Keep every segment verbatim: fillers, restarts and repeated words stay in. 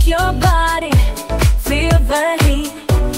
Move your body, feel the heat,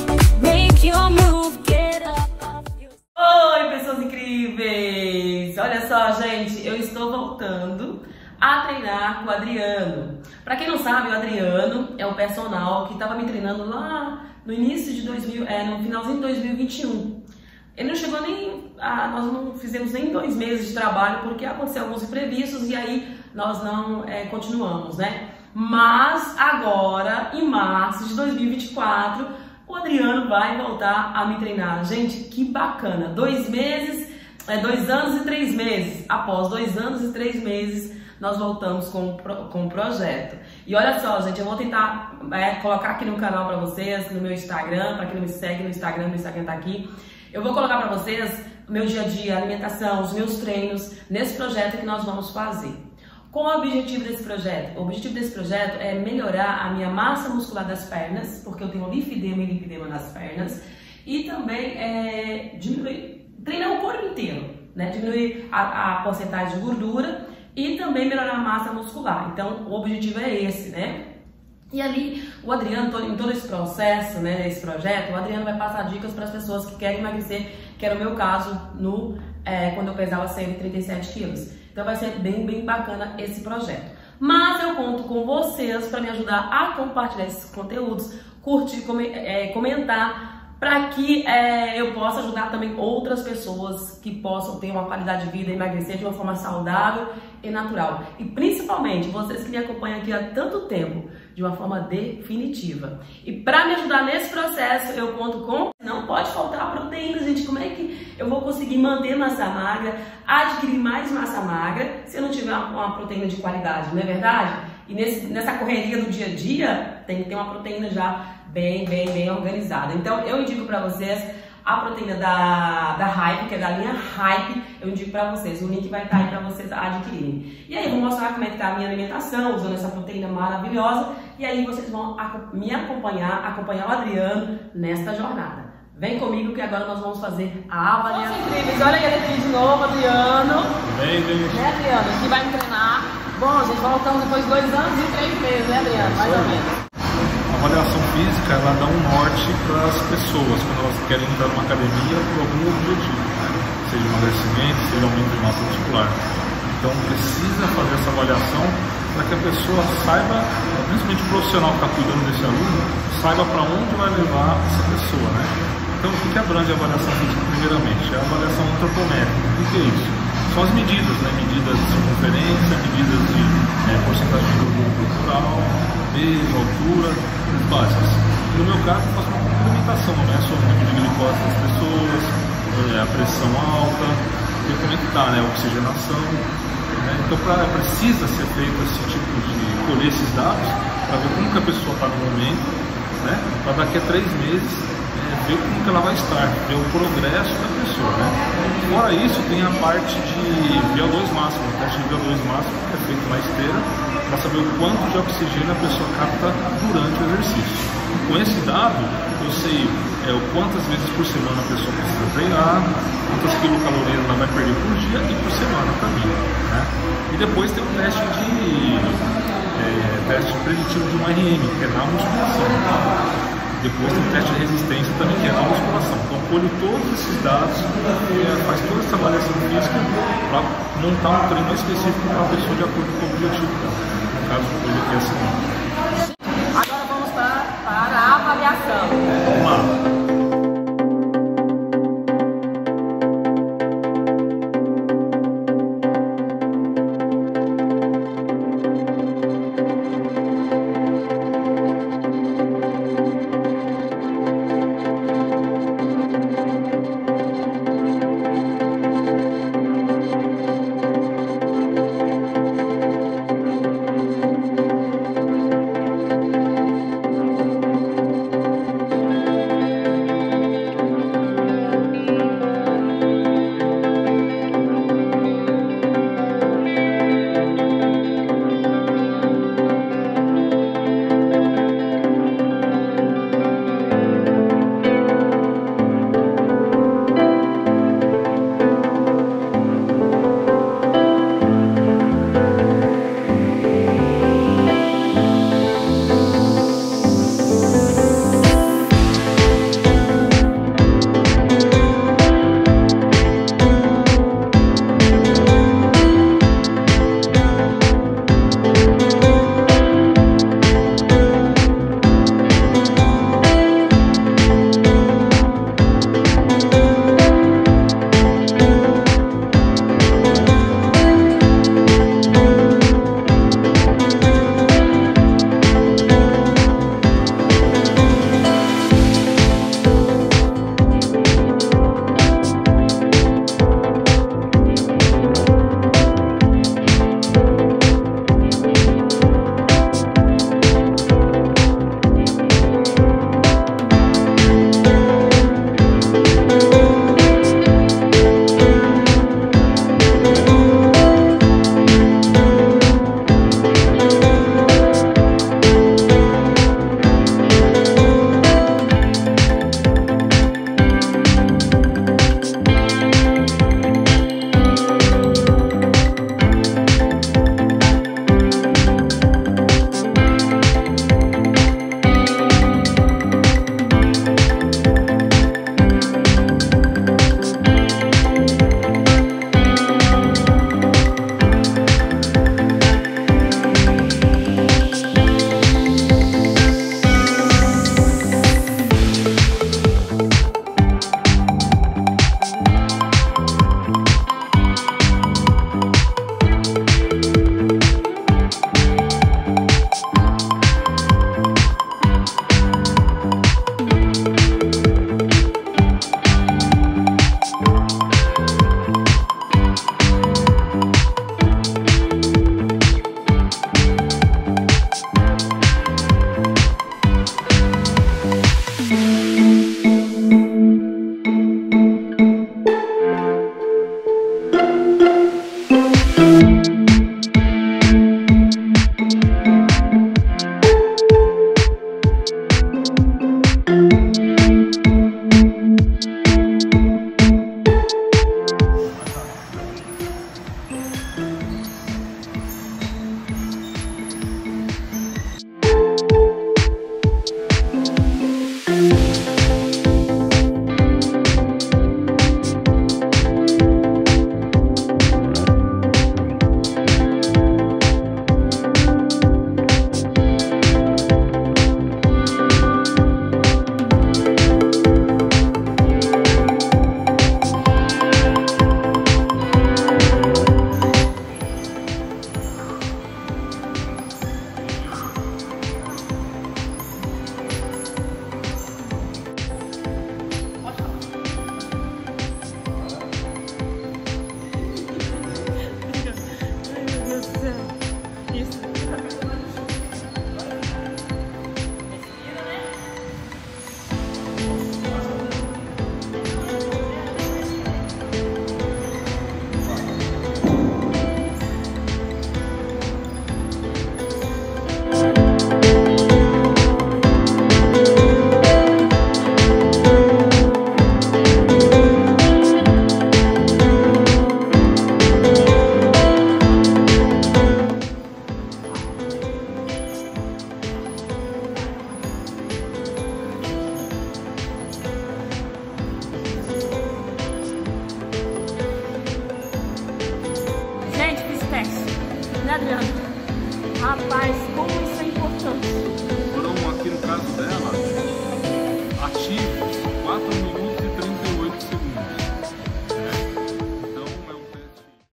make your move, get up off your... Oi, pessoas incríveis! Olha só, gente, eu estou voltando a treinar com o Adriano. Pra quem não sabe, o Adriano é um personal que estava me treinando lá no início de dois mil, é, no finalzinho de dois mil e vinte e um. Ele não chegou nem, a, nós não fizemos nem dois meses de trabalho porque aconteceu alguns imprevistos e aí nós não é, continuamos, né? Mas agora, em março de dois mil e vinte e quatro, o Adriano vai voltar a me treinar. Gente, que bacana! Dois meses, é, dois anos e três meses. Após dois anos e três meses, nós voltamos com, com o projeto. E olha só, gente, eu vou tentar é, colocar aqui no canal para vocês, no meu Instagram, para quem não me segue no Instagram, meu Instagram tá aqui. Eu vou colocar para vocês o meu dia a dia, a alimentação, os meus treinos, nesse projeto que nós vamos fazer. Qual é o objetivo desse projeto? O objetivo desse projeto é melhorar a minha massa muscular das pernas, porque eu tenho linfedema e lipedema nas pernas, e também é, diminuir, treinar o corpo inteiro, né? Diminuir a, a porcentagem de gordura e também melhorar a massa muscular. Então, o objetivo é esse, né? E ali, o Adriano, em todo esse processo, né, esse projeto, o Adriano vai passar dicas para as pessoas que querem emagrecer, que era o meu caso no, é, quando eu pesava cento e trinta e sete quilos. Então vai ser bem, bem bacana esse projeto. Mas eu conto com vocês para me ajudar a compartilhar esses conteúdos, curtir, come, é, comentar, para que é, eu possa ajudar também outras pessoas que possam ter uma qualidade de vida e emagrecer de uma forma saudável e natural. E principalmente vocês que me acompanham aqui há tanto tempo, de uma forma definitiva. E para me ajudar nesse processo, eu conto com... Não pode faltar proteína, gente. Como é que eu vou conseguir manter massa magra, adquirir mais massa magra, se eu não tiver uma proteína de qualidade, não é verdade? E nesse, nessa correria do dia a dia, tem que ter uma proteína já bem, bem, bem organizada. Então, eu indico para vocês a proteína da, da Hype, que é da linha Hype, eu indico para vocês. O link vai estar aí para vocês adquirirem. E aí, eu vou mostrar como é que tá a minha alimentação, usando essa proteína maravilhosa. E aí, vocês vão me acompanhar, acompanhar o Adriano nesta jornada. Vem comigo que agora nós vamos fazer a avaliação. Nossa, incríveis. Olha ele aqui de novo, Adriano. Bem, bem. Né, Adriano? Que vai me treinar. Bom, gente, voltamos depois de dois anos e três meses, né, Adriano? Mais ou menos. A avaliação física, ela dá um norte para as pessoas quando elas querem entrar numa academia por algum objetivo, né? Seja emagrecimento, seja aumento de massa muscular. Então precisa fazer essa avaliação para que a pessoa saiba, principalmente o profissional que está cuidando desse aluno, saiba para onde vai levar essa pessoa, né? Então o que abrange a avaliação física primeiramente? É a avaliação antropométrica. O que é isso? São as medidas, né? Medidas de circunferência, medidas de é, porcentagem de gordura corporal, peso, altura, as básicas. No meu caso, eu faço uma complementação, né? Só o nível de glicose das pessoas, a pressão alta, e como é que está, né? A oxigenação. Né? Então, pra, precisa ser feito esse tipo de colher esses dados para ver como que a pessoa está no momento, né? Para daqui a três meses é, ver como que ela vai estar, ver o progresso da pessoa, né? Fora isso, tem a parte de V O dois máximo, o teste de V O dois máximo que é feito na esteira, para saber o quanto de oxigênio a pessoa capta durante o exercício. Com esse dado, eu sei é, o quantas vezes por semana a pessoa precisa treinar, quantas quilocalorias ela vai perder por dia e por semana também, né? E depois tem o teste de é, teste preditivo de um R M, que é na musculação. Depois tem o teste de resistência também, que é na musculação. Então, colho todos esses dados, é, faz toda essa avaliação física para montar um treino específico para a pessoa de acordo com o objetivo dela. No caso, hoje aqui é assim.